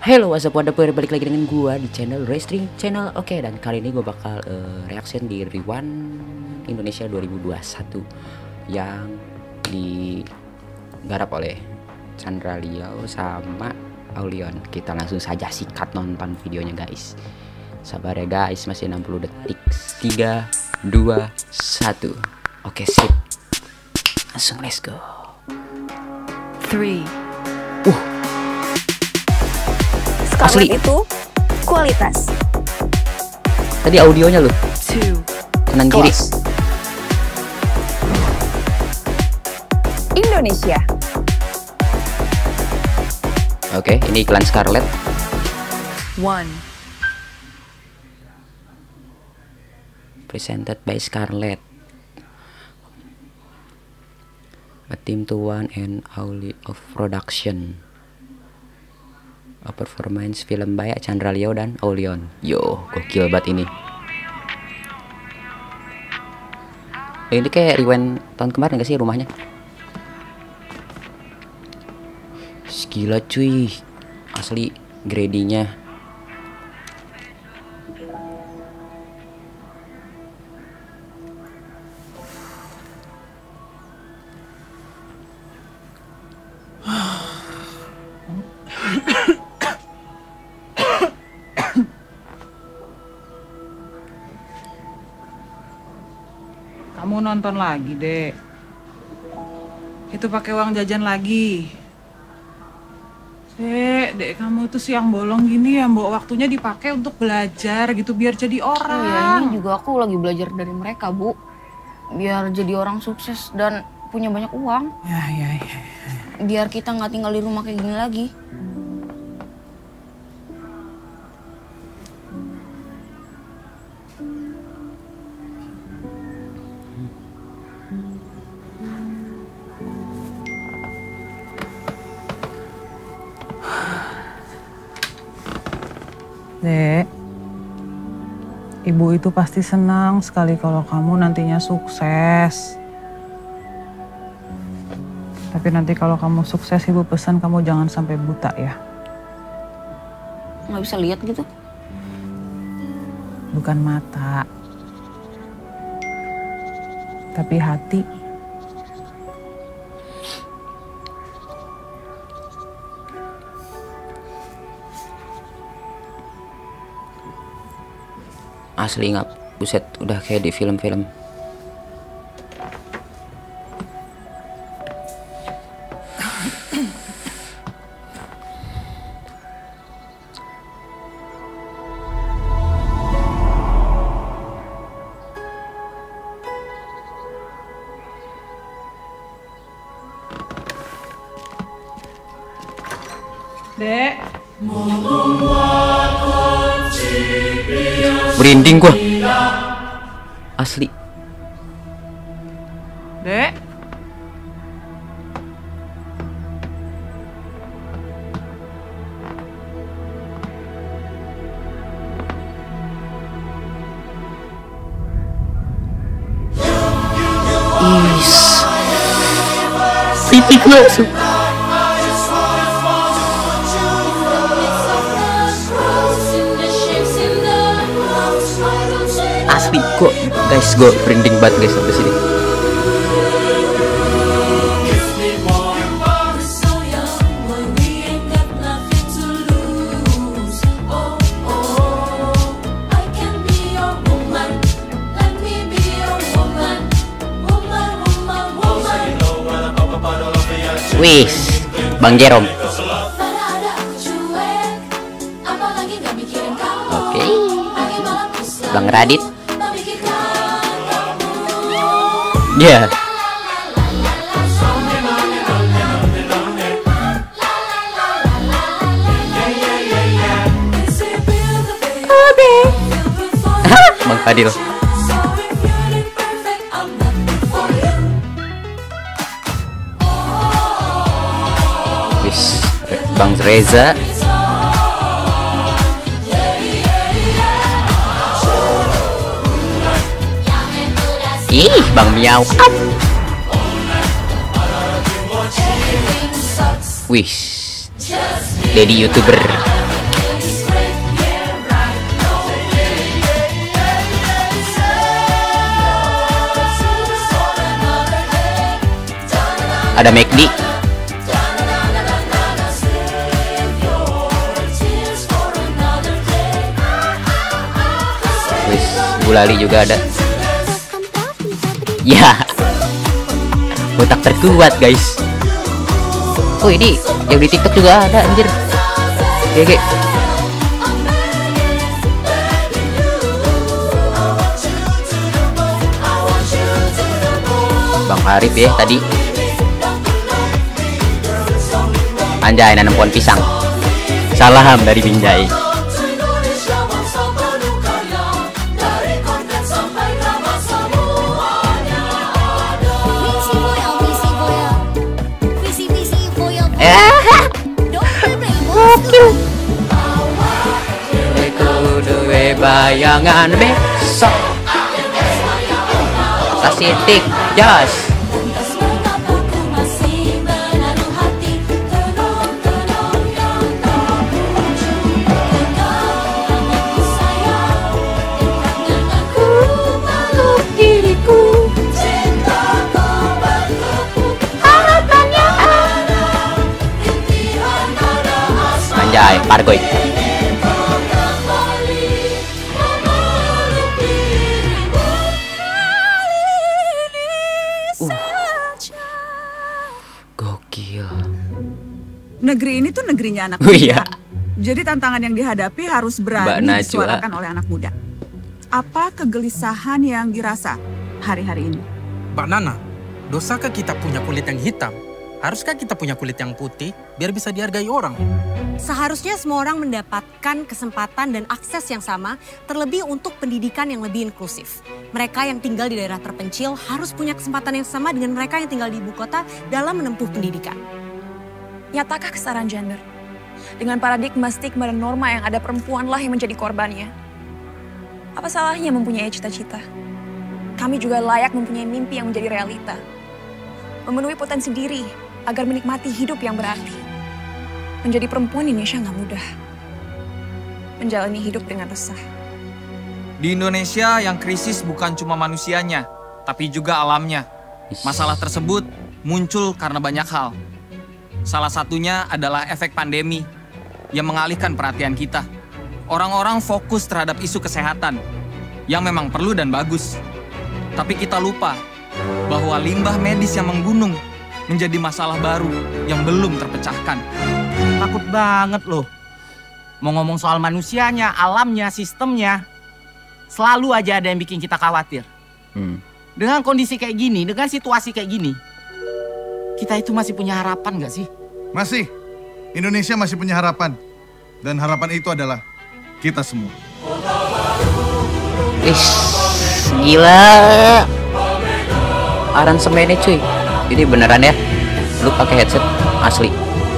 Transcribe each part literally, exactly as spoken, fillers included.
Hello, what's up, wonderful, balik lagi dengan gua di channel Restring Channel. Oke, okay, dan kali ini gua bakal uh, reaction di Rewind Indonesia dua ribu dua puluh satu yang digarap oleh Chandra Leo sama Aulion. Kita langsung saja sikat nonton videonya, guys. Sabar ya guys, masih enam puluh detik. Tiga, dua, satu. Oke, sip. Langsung let's go. Three. Uh. Scarlett Asli. itu kualitas. Tadi audionya loh. Two. Kanan kiri. Kelas. Indonesia. Oke, ini iklan Scarlett. One. Presented by Scarlett. A team to one and Auli of production. A performance film by Chandra Leo dan Aulion. Yo, gokil banget ini. Ini kayak rewind tahun kemarin gak sih rumahnya? Gila cuy, asli gradingnya. Kamu nonton lagi, Dek. Itu pakai uang jajan lagi. Dek, Dek, kamu tuh siang bolong gini ya, Mbok. Waktunya dipakai untuk belajar gitu biar jadi Oh ya, orang. ini juga aku lagi belajar dari mereka, Bu. Biar jadi orang sukses dan punya banyak uang. Ya, ya, ya. Biar kita nggak tinggal di rumah kayak gini lagi. Dek, Ibu itu pasti senang sekali kalau kamu nantinya sukses. Tapi nanti kalau kamu sukses, Ibu pesan kamu jangan sampai buta ya. Nggak bisa lihat gitu. Bukan mata, tapi hati. Asli nggak, buset, udah kayak di film-film. Dek. Merinding gua. Asli. Dek. Is. Titik langsung. Asli kok guys, gue merinding banget guys sampai sini. Wis, Bang Jerome. Oke, Bang Radit. Ya. Yeah. Bang Fadil. Wis, Bang Reza. Ih, Bang Miau. Wih, jadi YouTuber. Ada McD. Wis, gulali juga ada. Ya. Botak terkuat, guys. Oh, ini yang di TikTok juga ada, anjir. Oke, oke. Bang Arif ya tadi. Anjay, nanam pohon pisang. Salam dari Binjai. Kudu bayangan besok. Tasitik jas. Anjay, pargoy. Negeri ini tuh negerinya anak Oh, muda. iya. Jadi tantangan yang dihadapi harus Mbak berani Najwa. disuarakan oleh anak muda. Apa kegelisahan yang dirasa hari-hari ini? Mbak Nana, dosakah kita punya kulit yang hitam? Haruskah kita punya kulit yang putih biar bisa dihargai orang? Seharusnya semua orang mendapatkan kesempatan dan akses yang sama, terlebih untuk pendidikan yang lebih inklusif. Mereka yang tinggal di daerah terpencil harus punya kesempatan yang sama dengan mereka yang tinggal di ibu kota dalam menempuh pendidikan. Nyatakah kesetaraan gender? Dengan paradigma stigma dan norma yang ada, perempuanlah yang menjadi korbannya. Apa salahnya mempunyai cita-cita? Kami juga layak mempunyai mimpi yang menjadi realita. Memenuhi potensi diri agar menikmati hidup yang berarti. Menjadi perempuan di Indonesia nggak mudah. Menjalani hidup dengan resah. Di Indonesia yang krisis bukan cuma manusianya, tapi juga alamnya. Masalah tersebut muncul karena banyak hal. Salah satunya adalah efek pandemi yang mengalihkan perhatian kita. Orang-orang fokus terhadap isu kesehatan yang memang perlu dan bagus. Tapi kita lupa bahwa limbah medis yang menggunung menjadi masalah baru yang belum terpecahkan. Takut banget loh. Mau ngomong soal manusianya, alamnya, sistemnya. Selalu aja ada yang bikin kita khawatir. Hmm. Dengan kondisi kayak gini, dengan situasi kayak gini, kita itu masih punya harapan gak sih? Masih. Indonesia masih punya harapan. Dan harapan itu adalah kita semua. Ih, gila. Aransemennya cuy. Ini beneran ya? Lu pakai headset asli.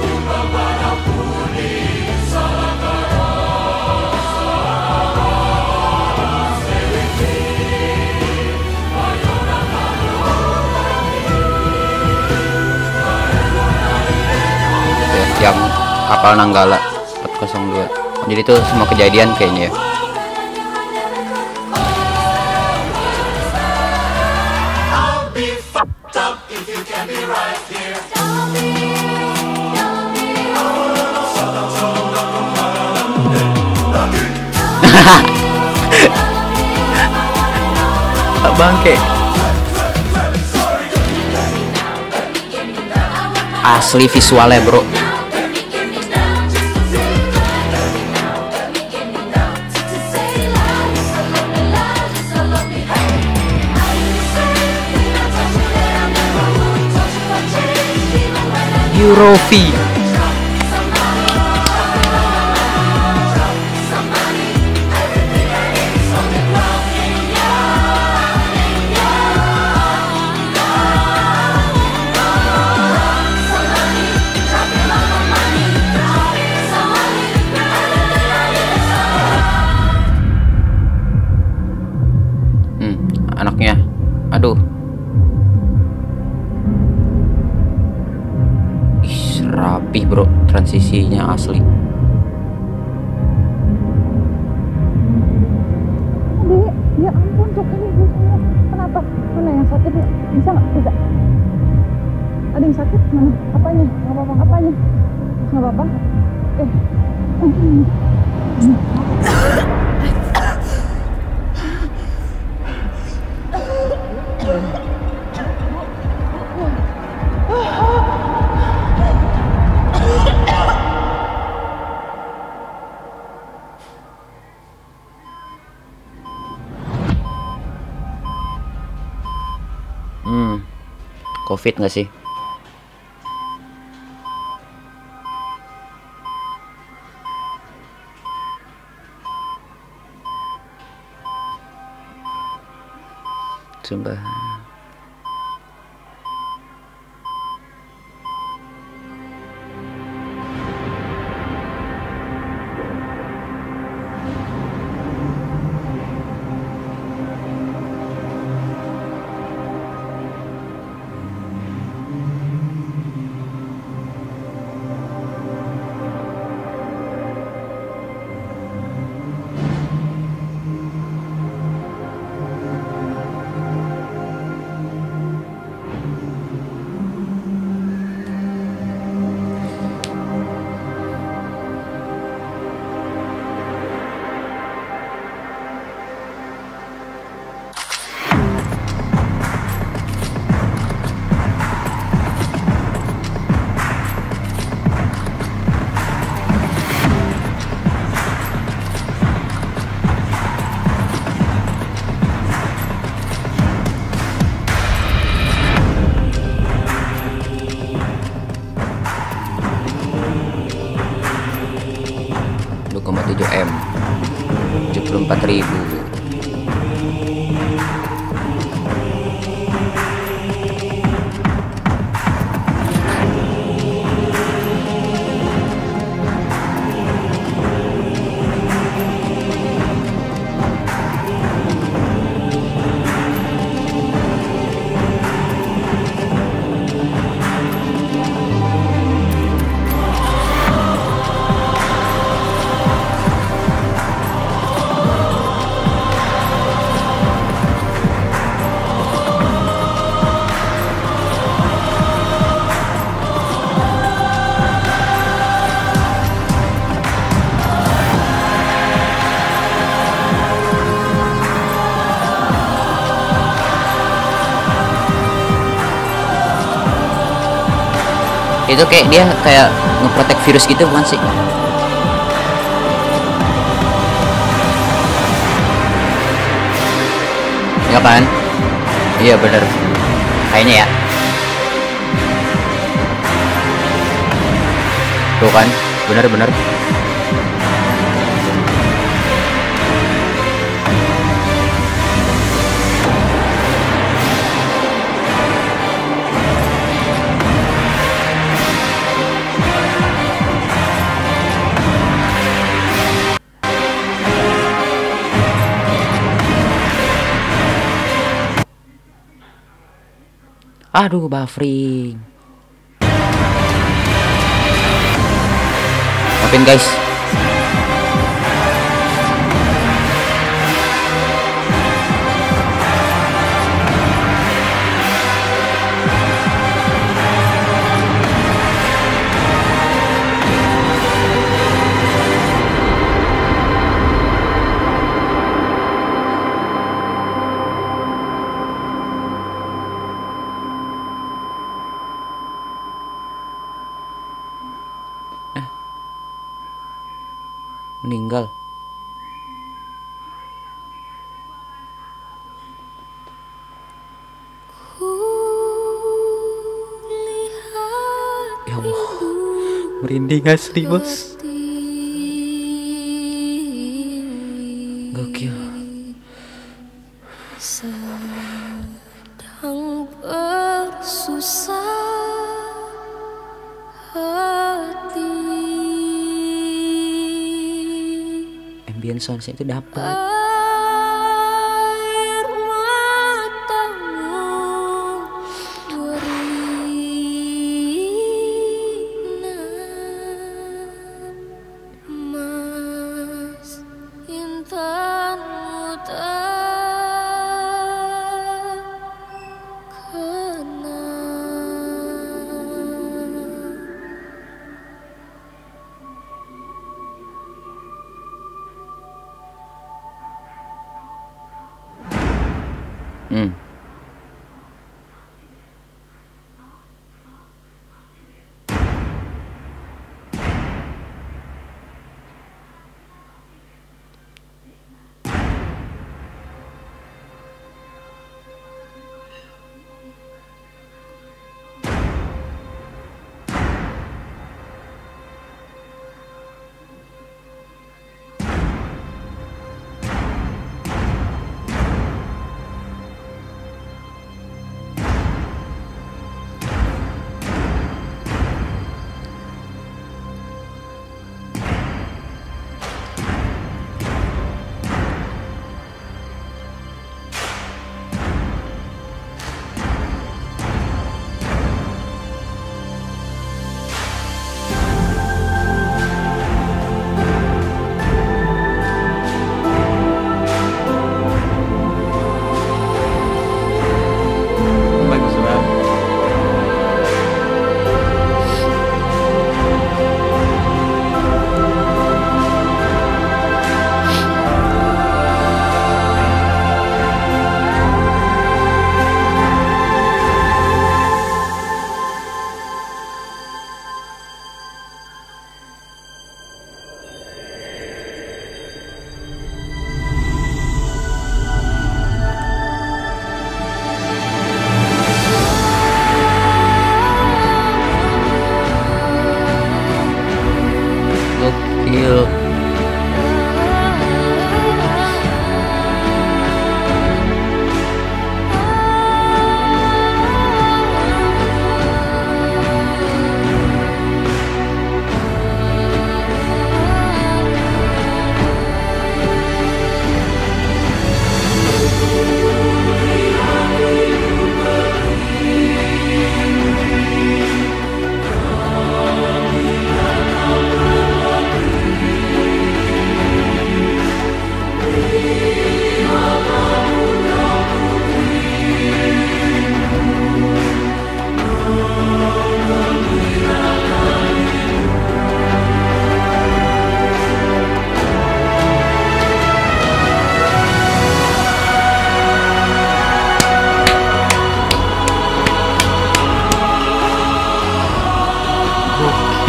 Yang kapal Nanggala empat nol dua. Jadi itu semua kejadian kayaknya ya. Bangke. Asli visualnya bro. Eurovi. Hmm, anaknya. Aduh. Rapih bro, transisinya asli. Dek, ya ampun coba ibu saya. Kenapa? Mana yang sakit ya? Bisa nggak? Bisa. Ada yang sakit? Mana? Apanya? Gak apa-apa. Apanya? Gak apa-apa. Eh. Hmm, COVID nggak sih? Coba. dua koma tujuh M, tujuh puluh empat ribu. Itu kayak dia kayak ngeprotek virus gitu bukan sih? Ya kan? Iya bener. Kayaknya ya. Tuh kan? Bener-bener. Aduh, buffering. Maafin guys. Meninggal. Ya Allah, merinding asli bos. Gokil. Sedang bersusah hati. Ambient soundsnya itu dapat. Air matamu berinan, mas intanmu tak kenal.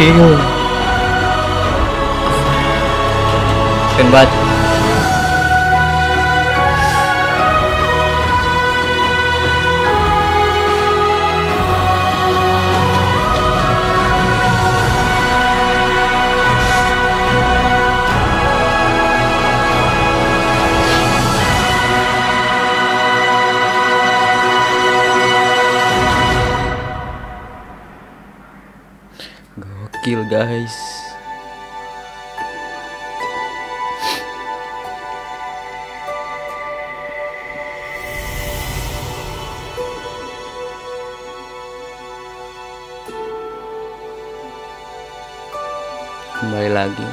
gokil. Keren banget. Gokil guys. Kembali lagi.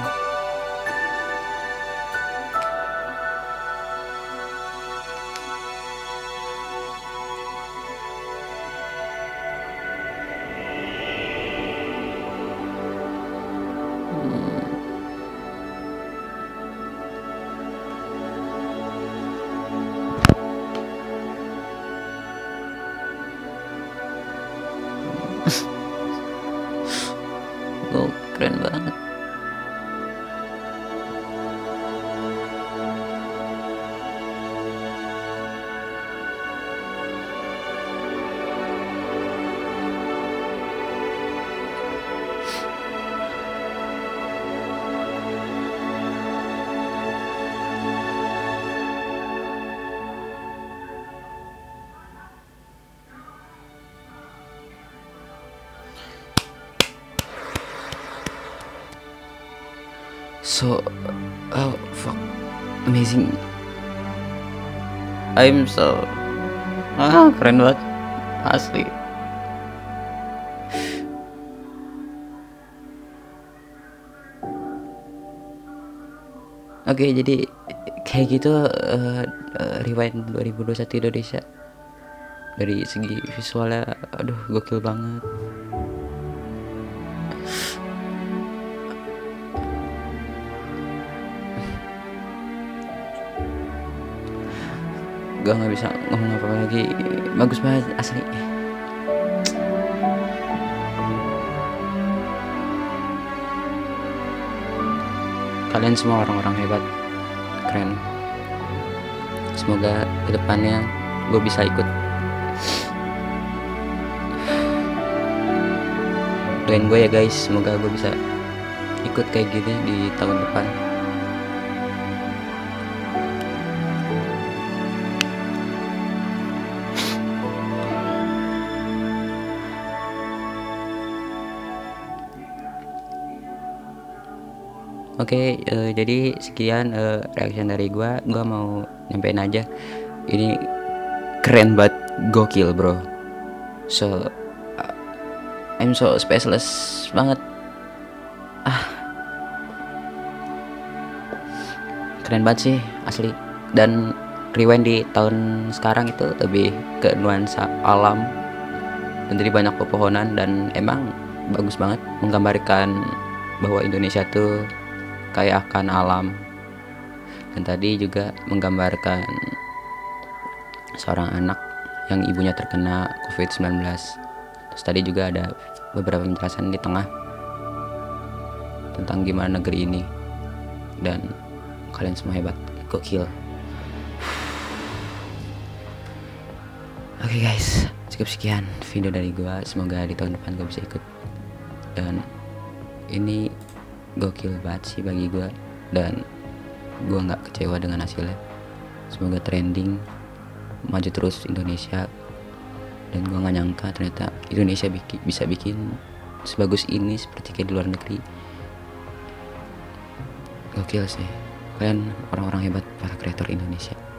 Oh, keren banget. So, oh fuck, amazing. I'm so, ah keren banget, asli. Oke, jadi kayak gitu uh, uh, Rewind dua ribu dua puluh satu Indonesia. Dari segi visualnya, aduh gokil banget. Gue nggak bisa ngomong apa lagi, bagus banget asli. Kalian semua orang-orang hebat, keren. Semoga kedepannya gue bisa ikut. Doain gue ya guys, semoga gue bisa ikut kayak gini di tahun depan. Oke, okay, uh, jadi sekian uh, reaction dari gua. Gua mau nyampein aja, ini keren banget, gokil bro. So, uh, I'm so speechless banget. Ah, keren banget sih asli. Dan Rewind di tahun sekarang itu lebih ke nuansa alam, dan jadi banyak pepohonan, dan emang bagus banget menggambarkan bahwa Indonesia tuh kaya akan alam. Dan tadi juga menggambarkan seorang anak yang ibunya terkena covid sembilan belas. Terus tadi juga ada beberapa penjelasan di tengah tentang gimana negeri ini. Dan kalian semua hebat, gokil. Oke okay guys, cukup sekian video dari gua. Semoga di tahun depan gua bisa ikut. Dan ini gokil banget sih bagi gue, dan gue nggak kecewa dengan hasilnya. Semoga trending, maju terus Indonesia. Dan gue nggak nyangka ternyata Indonesia bikin, bisa bikin sebagus ini seperti kayak di luar negeri. Gokil sih, kalian orang-orang hebat, para kreator Indonesia.